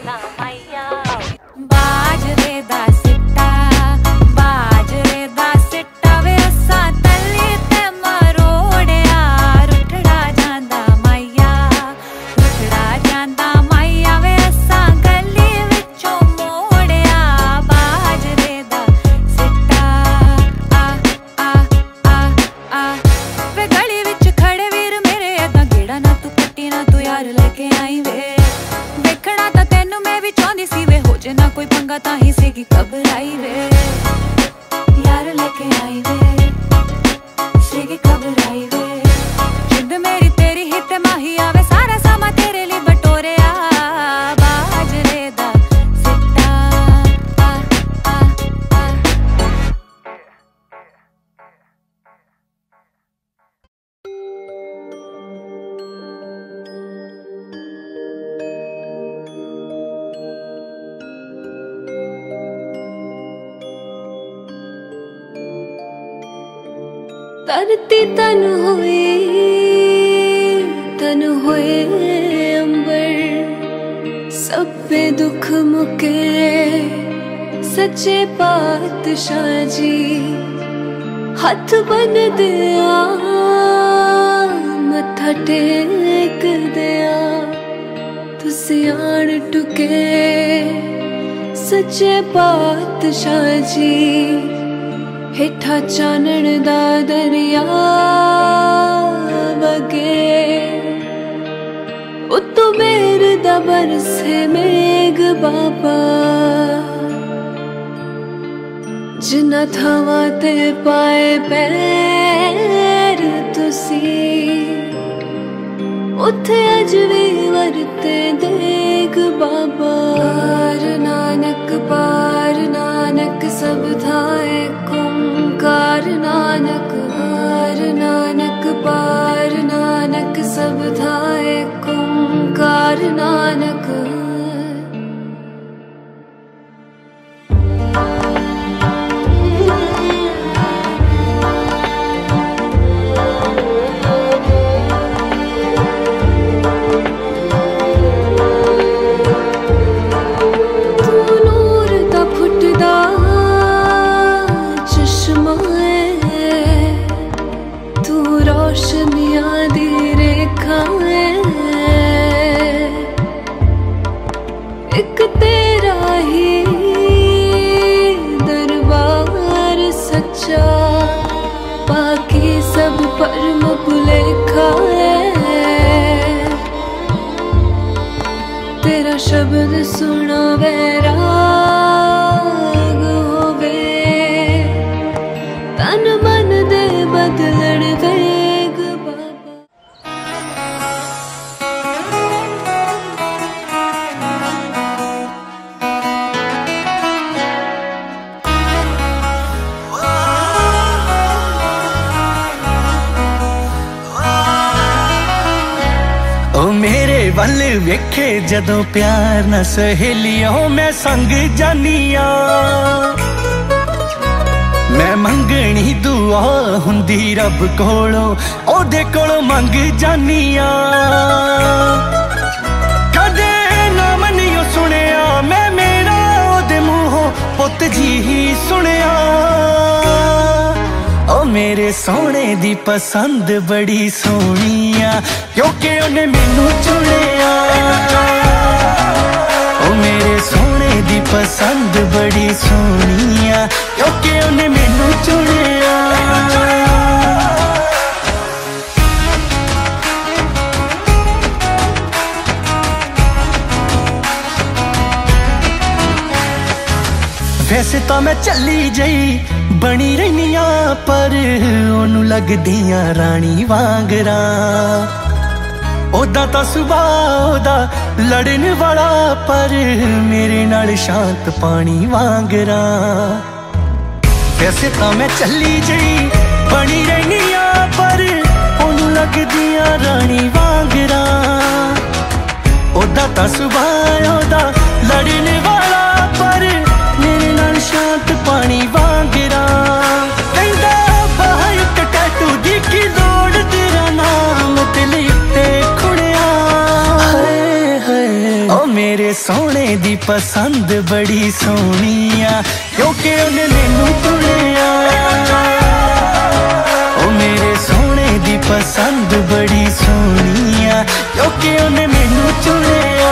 धरती तन हुए अंबर, सब पे दुख मुके सच्चे पातशाह जी। हाथ बन दिया मत्था टेक दिया, तुसी आन टुके सच्चे पातशाह जी। हेठा चानण दा दरिया वगे, उत्तो मेर दा बरसे मेघ बाबा। जिन्ना थावां ते पाए पैर तुसी, उत्थे अज भी वरते देग बाबा। पार नानक सब थाए कार नानक, हार नानक पार नानक सब थाए कार नानक। एक तेरा ही दरबार सच्चा, बाकी सब परम भुलेखा है। तेरा शब्द सुना वैराग होवे, तन मन दे बदलण वेग बाबा। मेरे वल वेखे जदों प्यार न सहेलियों मैं संग जानिया। मैं मंगनी दुआ हुंदी रब कोलों, ओदे कोलों मंग जानिया। कदे नाम नहीं सुनिया मैं मेरा ओदे मुंहों पुत जी ही सुनिया। ओ मेरे सोने दी पसंद बड़ी सोहनिया, क्योंकि उन्हें मैनू चुनिया। ओ मेरे सोने दी पसंद बड़ी सोहनिया, क्योंकि उन्हें मैनू चुनिया। वैसे तो मैं चली जई बनी रहनिया, पर ओनू लगदियां रानी वांगरा। ओदा तो सुभाव ओदा लड़न वाला, पर मेरे नाल शांत पानी वांगरा। वैसे तो मैं चली जई बनी रहनिया, पर ओनू लगदियां रानी वांगरा। ओदा तो सुभाव ओदा लड़न वाला, पर मेरे नाल शांत पानी वांगरा। कहंदा बाहर टैटू दी की लोड़, तेरा नाम दिल ते खुड़िया। ओ मेरे सोने दी पसंद बड़ी सोहनी आ क्योंकि उन्हें मैनू चुनिया। ओ मेरे सोने दी पसंद बड़ी सोहनी आ क्योंकि उन्हें मैनू चुनिया।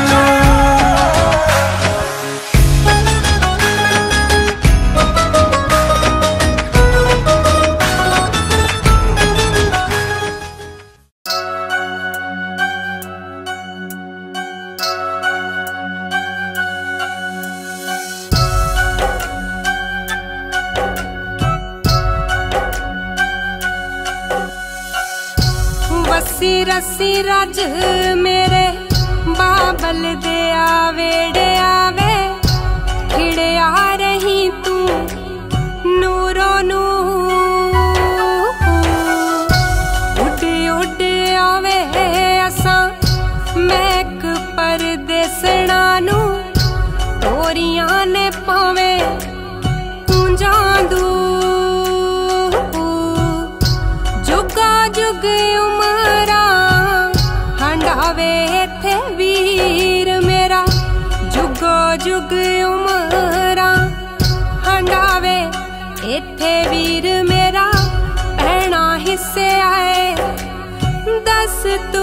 रस्सी रस्सी रज मेरे बाबल दे आवेड़े आवे खिड़े आ रही तू नूरो नू उड उड आवे असा मैक परदेसना नू तोरियां ने पावे कूंजां दू जुगा जुग उमरा हंडावे थे वीर मेरा जुगो जुग उमरा हंडावे इथे वीर मेरा भैणा हिस्से आए दस तू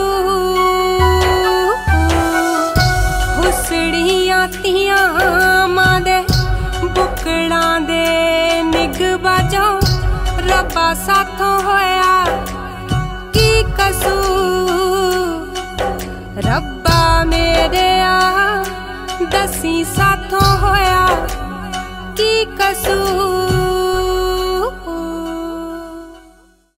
हुसड़ियां तियां मां दे बुकड़ां दे निग बाजो रब्बा साथों होया की कसूर रब्बा मेरे आ दसी साथों होया की कसूर।